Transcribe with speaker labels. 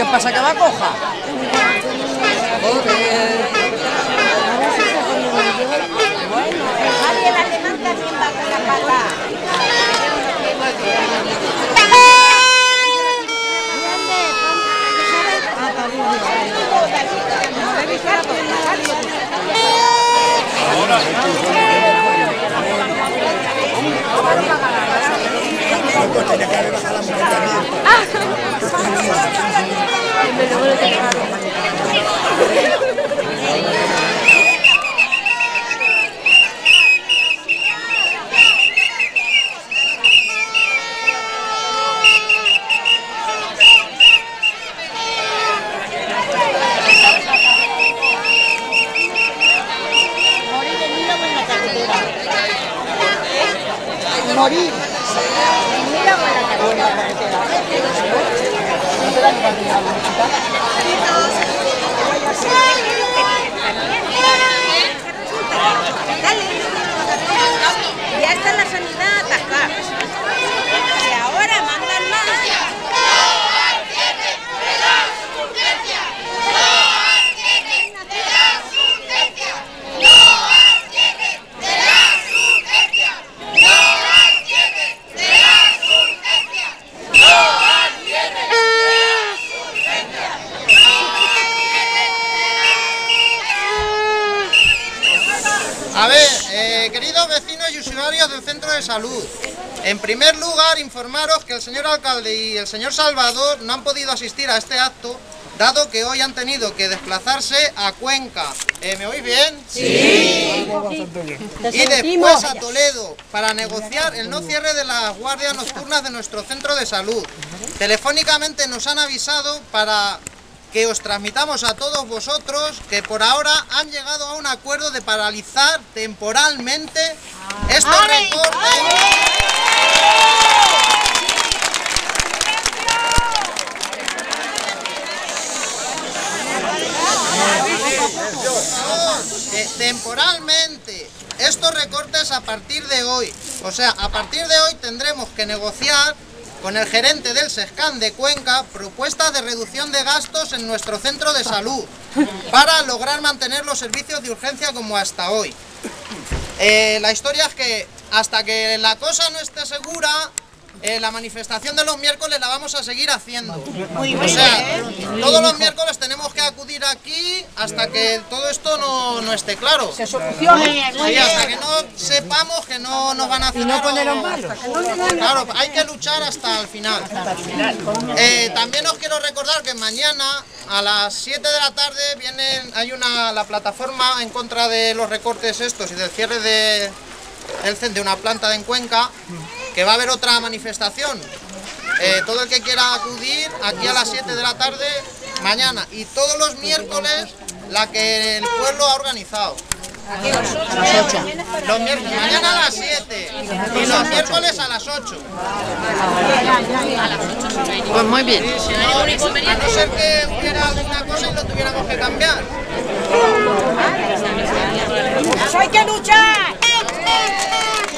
Speaker 1: pasa que va coja? Joder.
Speaker 2: Javi, el alemán también va con la pata.
Speaker 1: Morir.
Speaker 2: Mira con la ya está la sanidad atascada. Y ahora mandan más.
Speaker 3: A ver, queridos vecinos y usuarios del centro de salud, en primer lugar informaros que el señor alcalde y el señor Salvador no han podido asistir a este acto, dado que hoy han tenido que desplazarse a Cuenca. ¿Me oís bien?
Speaker 2: Sí.
Speaker 3: Y después a Toledo, para negociar el no cierre de las guardias nocturnas de nuestro centro de salud. Telefónicamente nos han avisado para que os transmitamos a todos vosotros que por ahora han llegado a un acuerdo de paralizar temporalmente estos recortes. Temporalmente estos recortes a partir de hoy. O sea, a partir de hoy tendremos que negociar con el gerente del SESCAN de Cuenca propuestas de reducción de gastos en nuestro centro de salud para lograr mantener los servicios de urgencia como hasta hoy. La historia es que hasta que la cosa no esté segura, la manifestación de los miércoles la vamos a seguir haciendo. O sea, todos los miércoles tenemos que acudir aquí hasta que todo esto no esté claro.
Speaker 1: Se solucione.
Speaker 3: Sí, hasta que no sepamos que no nos van a hacer nada. Claro, hay que luchar hasta el final. También os quiero recordar que mañana a las 7 de la tarde hay la plataforma en contra de los recortes estos y del cierre de una planta en Cuenca, que va a haber otra manifestación. Todo el que quiera acudir aquí a las 7 de la tarde mañana y todos los miércoles la que el pueblo ha organizado.
Speaker 2: Aquí a las 8.
Speaker 3: Los miércoles, mañana a las 7 y los miércoles a las 8.
Speaker 1: Pues muy bien.
Speaker 3: Sí, a no ser que hubiera alguna cosa y lo tuviéramos que cambiar.
Speaker 2: ¡Hay que luchar!